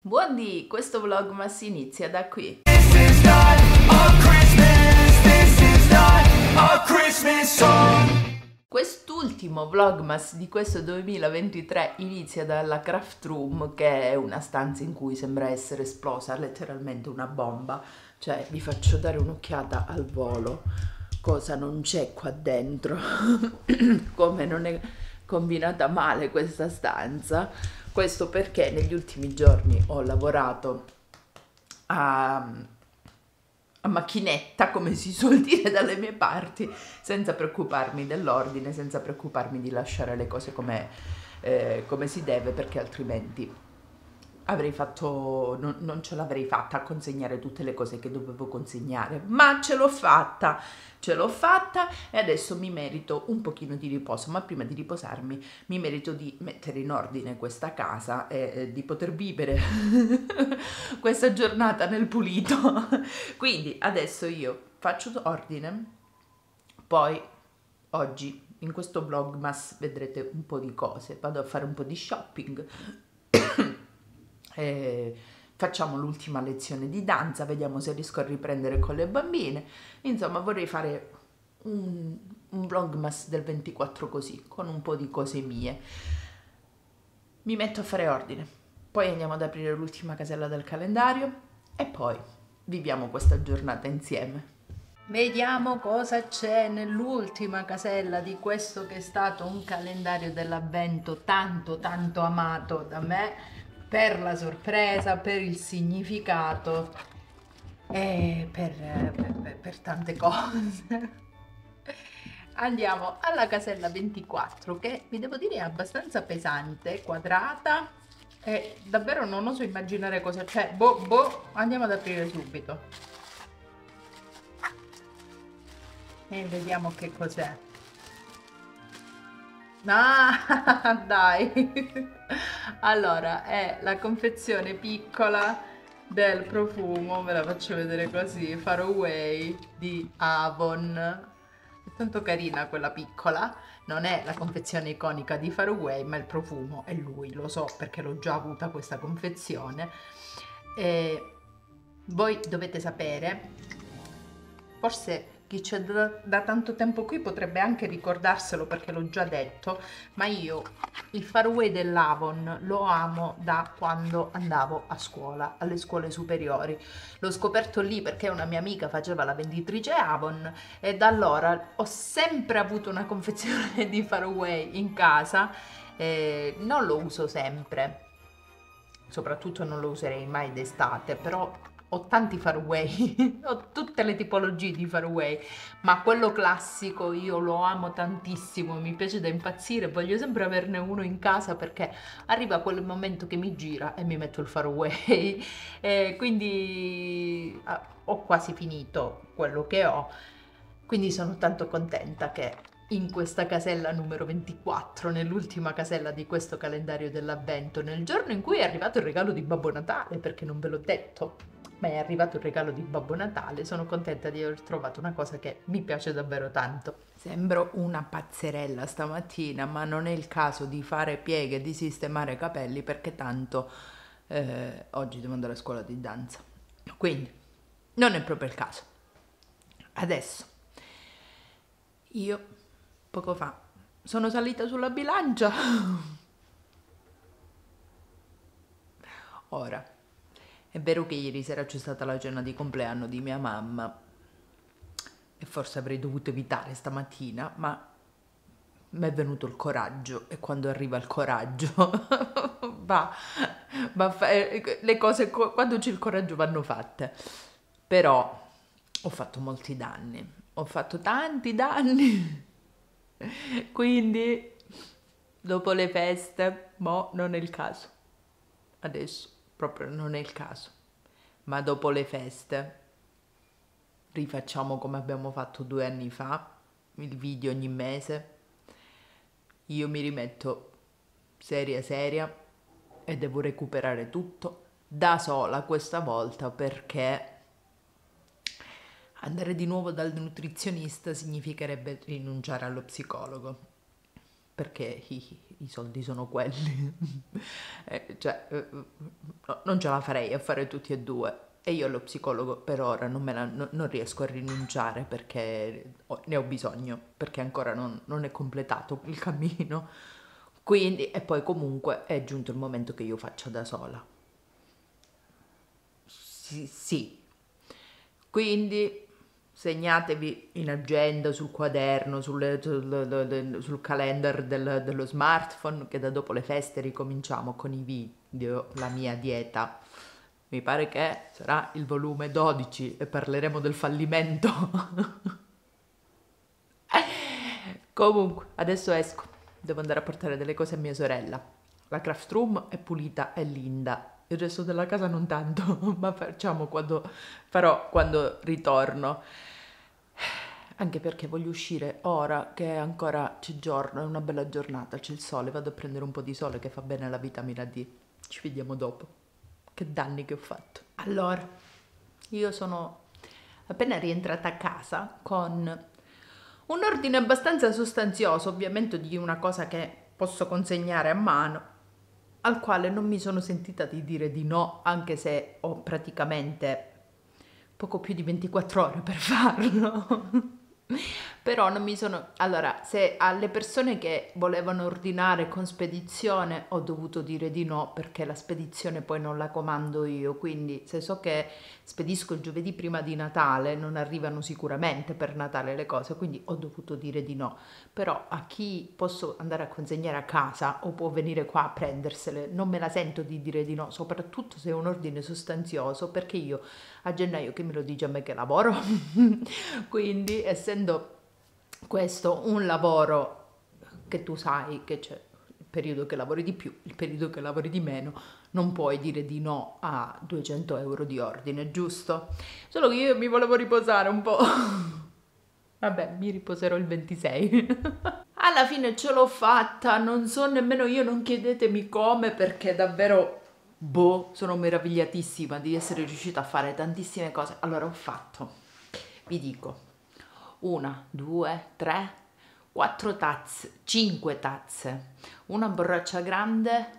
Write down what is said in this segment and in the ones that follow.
Buondì, questo vlogmas inizia da qui. This is not a Christmas, this is not a Christmas song. Quest'ultimo vlogmas di questo 2023 inizia dalla craft room, che è una stanza in cui sembra essere esplosa letteralmente una bomba. Cioè, vi faccio dare un'occhiata al volo, cosa non c'è qua dentro, come non è combinata male questa stanza. Questo perché negli ultimi giorni ho lavorato a macchinetta, come si suol dire dalle mie parti, senza preoccuparmi dell'ordine, senza preoccuparmi di lasciare le cose come si deve, perché altrimenti avrei fatto, non ce l'avrei fatta a consegnare tutte le cose che dovevo consegnare, ma ce l'ho fatta e adesso mi merito un pochino di riposo, ma prima di riposarmi mi merito di mettere in ordine questa casa e di poter vivere questa giornata nel pulito. Quindi adesso io faccio ordine, poi oggi in questo vlogmas vedrete un po' di cose, vado a fare un po' di shopping. Facciamo l'ultima lezione di danza, vediamo se riesco a riprendere con le bambine. Insomma, vorrei fare un vlogmas del 24 così, con un po' di cose mie. Mi metto a fare ordine, poi andiamo ad aprire l'ultima casella del calendario e poi viviamo questa giornata insieme. Vediamo cosa c'è nell'ultima casella di questo che è stato un calendario dell'avvento tanto tanto amato da me, per la sorpresa, per il significato e per tante cose. Andiamo alla casella 24, che vi devo dire è abbastanza pesante, quadrata, e davvero non oso immaginare cosa c'è. Andiamo ad aprire subito e vediamo che cos'è. Ah, dai! Allora, è la confezione piccola del profumo, ve la faccio vedere così, Far Away di Avon. È tanto carina quella piccola, non è la confezione iconica di Far Away, ma il profumo è lui, lo so perché l'ho già avuta questa confezione. E voi dovete sapere, forse chi c'è da tanto tempo qui potrebbe anche ricordarselo perché l'ho già detto, ma io il Far Away dell'Avon lo amo da quando andavo a scuola, alle scuole superiori. L'ho scoperto lì perché una mia amica faceva la venditrice Avon e da allora ho sempre avuto una confezione di Far Away in casa. Non lo uso sempre, soprattutto non lo userei mai d'estate, però ho tanti Far Away, ho tutte le tipologie di Far Away, ma quello classico io lo amo tantissimo, mi piace da impazzire, voglio sempre averne uno in casa perché arriva quel momento che mi gira e mi metto il Far Away. Quindi ho quasi finito quello che ho, quindi sono tanto contenta che in questa casella numero 24, nell'ultima casella di questo calendario dell'avvento, nel giorno in cui è arrivato il regalo di Babbo Natale, perché non ve l'ho detto, ma è arrivato il regalo di Babbo Natale, sono contenta di aver trovato una cosa che mi piace davvero tanto. Sembro una pazzerella stamattina, ma non è il caso di fare pieghe e di sistemare i capelli perché tanto oggi devo andare a scuola di danza, quindi non è proprio il caso. Adesso io poco fa sono salita sulla bilancia. Ora, è vero che ieri sera c'è stata la cena di compleanno di mia mamma e forse avrei dovuto evitare stamattina, ma mi è venuto il coraggio e quando arriva il coraggio le cose quando c'è il coraggio vanno fatte. Però ho fatto molti danni, ho fatto tanti danni. Quindi dopo le feste, non è il caso, adesso proprio non è il caso, ma dopo le feste rifacciamo come abbiamo fatto 2 anni fa, il video ogni mese, io mi rimetto seria e devo recuperare tutto da sola questa volta, perché andare di nuovo dal nutrizionista significherebbe rinunciare allo psicologo, perché i soldi sono quelli. Non ce la farei a fare tutti e due. E io allo psicologo per ora non riesco a rinunciare perché ne ho bisogno, perché ancora non è completato il cammino. Quindi, e poi comunque è giunto il momento che io faccia da sola. Sì. Quindi segnatevi in agenda, sul quaderno, sul calendar dello smartphone, che da dopo le feste ricominciamo con i video, la mia dieta. Mi pare che sarà il volume 12 e parleremo del fallimento. Comunque, adesso esco. Devo andare a portare delle cose a mia sorella. La craft room è pulita e linda. Il resto della casa non tanto, ma farò quando ritorno. Anche perché voglio uscire ora che ancora c'è giorno, è una bella giornata, c'è il sole, vado a prendere un po' di sole che fa bene alla vitamina D. Ci vediamo dopo. Che danni che ho fatto. Allora, io sono appena rientrata a casa con un ordine abbastanza sostanzioso, ovviamente di una cosa che posso consegnare a mano, al quale non mi sono sentita di dire di no, anche se ho praticamente poco più di 24 ore per farlo. Però non mi sono... Allora, se alle persone che volevano ordinare con spedizione ho dovuto dire di no perché la spedizione poi non la comando io, quindi se so che spedisco il giovedì prima di Natale non arrivano sicuramente per Natale le cose, quindi ho dovuto dire di no. Però a chi posso andare a consegnare a casa o può venire qua a prendersele, non me la sento di dire di no, soprattutto se è un ordine sostanzioso, perché io a gennaio, che me lo dice a me che lavoro, quindi essendo questo un lavoro che tu sai che c'è il periodo che lavori di più, il periodo che lavori di meno, non puoi dire di no a 200 euro di ordine, giusto? Solo che io mi volevo riposare un po'. Vabbè, mi riposerò il 26. Alla fine ce l'ho fatta, non so nemmeno io, non chiedetemi come, perché davvero... sono meravigliatissima di essere riuscita a fare tantissime cose. Allora ho fatto, vi dico, 1, 2, 3, 4 tazze, 5 tazze, una borraccia grande,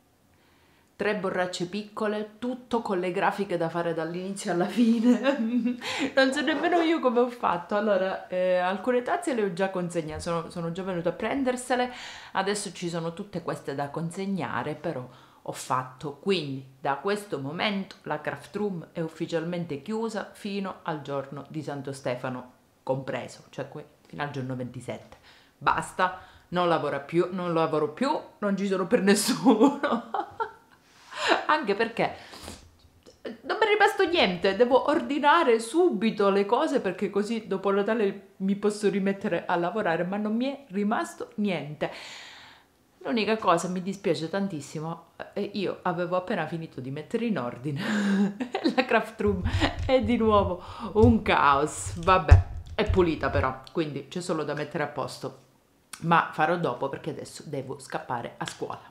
3 borracce piccole, tutto con le grafiche da fare dall'inizio alla fine. Non so nemmeno io come ho fatto. Allora, alcune tazze le ho già consegnate, sono già venuta a prendersele, adesso ci sono tutte queste da consegnare, però ho fatto. Quindi da questo momento la craft room è ufficialmente chiusa fino al giorno di Santo Stefano compreso, cioè fino al giorno 27. Basta, non lavoro più, non ci sono per nessuno. Anche perché non mi è rimasto niente, devo ordinare subito le cose perché così dopo Natale mi posso rimettere a lavorare, ma non mi è rimasto niente. L'unica cosa, mi dispiace tantissimo, io avevo appena finito di mettere in ordine la craft room è di nuovo un caos. Vabbè, è pulita però, quindi c'è solo da mettere a posto, ma farò dopo perché adesso devo scappare a scuola.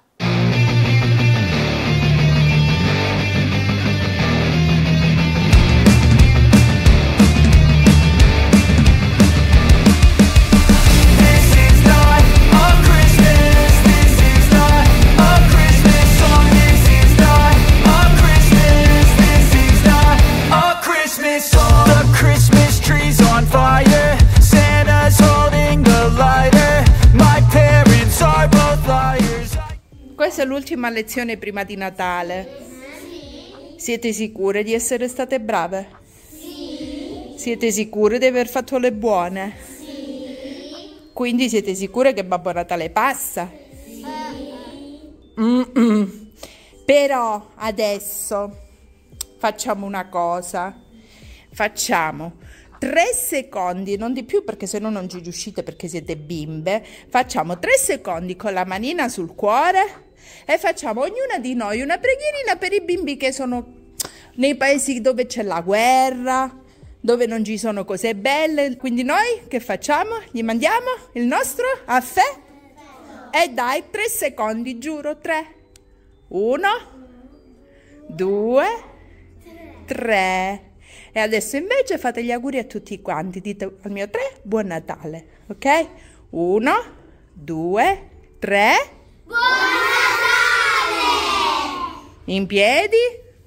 Questa è l'ultima lezione prima di Natale. Siete sicure di essere state brave? Sì. Siete sicure di aver fatto le buone? Sì. Quindi siete sicure che Babbo Natale passa? Sì. Però adesso facciamo una cosa. Facciamo 3 secondi, non di più perché se no non ci riuscite perché siete bimbe. Facciamo 3 secondi con la manina sul cuore e facciamo ognuna di noi una preghierina per i bimbi che sono nei paesi dove c'è la guerra, dove non ci sono cose belle. Quindi noi che facciamo? Gli mandiamo il nostro affè? E dai, 3 secondi, giuro, 3. 1, 2, 3. E adesso invece fate gli auguri a tutti quanti. Dite al mio 3, buon Natale, ok? 1, 2, 3. Buon Natale! In piedi.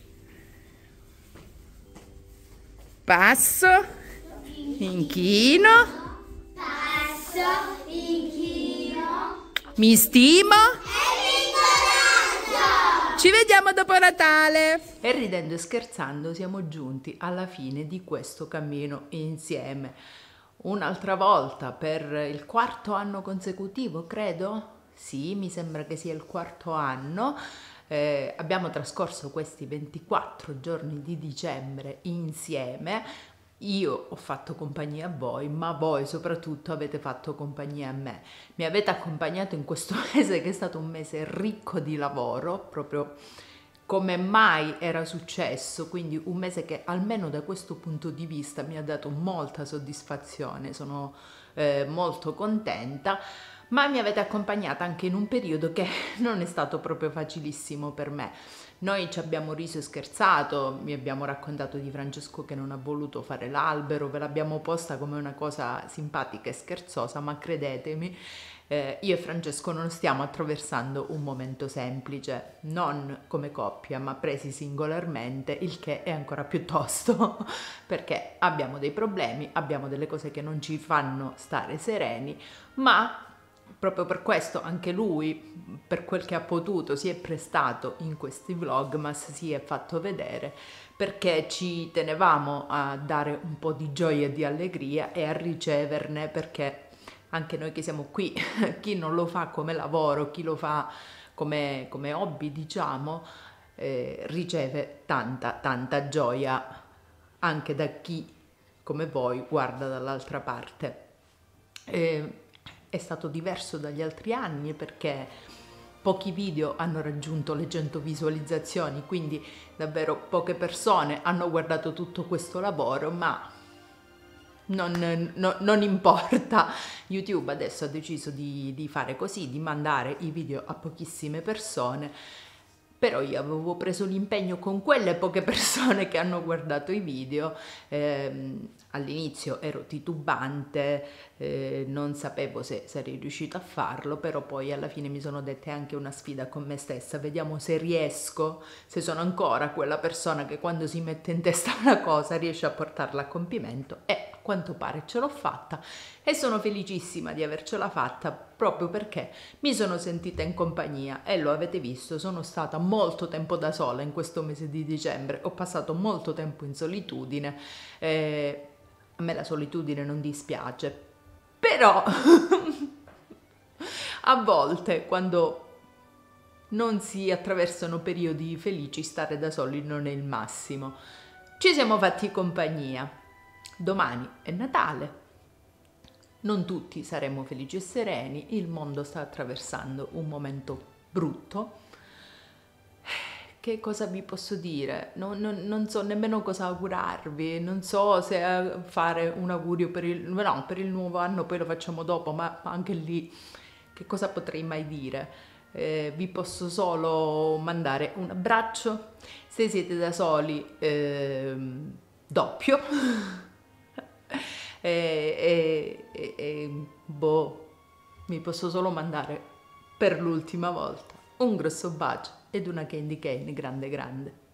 Passo. Inchino. Passo, inchino Mi stimo. e rincoraggio! Ci vediamo dopo Natale! E ridendo e scherzando siamo giunti alla fine di questo cammino insieme. Un'altra volta per il 4º anno consecutivo, credo? Sì, mi sembra che sia il 4º anno. Abbiamo trascorso questi 24 giorni di dicembre insieme. Io ho fatto compagnia a voi, ma voi soprattutto avete fatto compagnia a me. Mi avete accompagnato in questo mese che è stato un mese ricco di lavoro, proprio come mai era successo, quindi un mese che almeno da questo punto di vista mi ha dato molta soddisfazione, sono molto contenta, ma mi avete accompagnata anche in un periodo che non è stato proprio facilissimo per me. Noi ci abbiamo riso e scherzato, mi abbiamo raccontato di Francesco che non ha voluto fare l'albero, ve l'abbiamo posta come una cosa simpatica e scherzosa, ma credetemi, io e Francesco non stiamo attraversando un momento semplice, non come coppia, ma presi singolarmente, il che è ancora più tosto, perché abbiamo dei problemi, abbiamo delle cose che non ci fanno stare sereni, ma proprio per questo anche lui, per quel che ha potuto, si è prestato in questi vlogmas, si è fatto vedere, perché ci tenevamo a dare un po' di gioia e di allegria e a riceverne, perché anche noi che siamo qui, chi non lo fa come lavoro, chi lo fa come hobby, diciamo, riceve tanta gioia anche da chi come voi guarda dall'altra parte. È stato diverso dagli altri anni perché pochi video hanno raggiunto le 100 visualizzazioni, quindi davvero poche persone hanno guardato tutto questo lavoro, ma non importa. YouTube adesso ha deciso di fare così, di mandare i video a pochissime persone, però io avevo preso l'impegno con quelle poche persone che hanno guardato i video. All'inizio ero titubante, non sapevo se sarei riuscita a farlo, però poi alla fine mi sono detta è anche una sfida con me stessa, vediamo se riesco, se sono ancora quella persona che quando si mette in testa una cosa riesce a portarla a compimento, e a quanto pare ce l'ho fatta e sono felicissima di avercela fatta proprio perché mi sono sentita in compagnia e lo avete visto, sono stata molto tempo da sola in questo mese di dicembre, ho passato molto tempo in solitudine, a me la solitudine non dispiace, però a volte quando non si attraversano periodi felici stare da soli non è il massimo. Ci siamo fatti compagnia, domani è Natale. Non tutti saremo felici e sereni, il mondo sta attraversando un momento brutto. Che cosa vi posso dire? Non so nemmeno cosa augurarvi, non so se fare un augurio per il nuovo anno, poi lo facciamo dopo, ma anche lì che cosa potrei mai dire? Vi posso solo mandare un abbraccio, se siete da soli doppio. Mi posso solo mandare per l'ultima volta un grosso bacio ed una candy cane grande grande.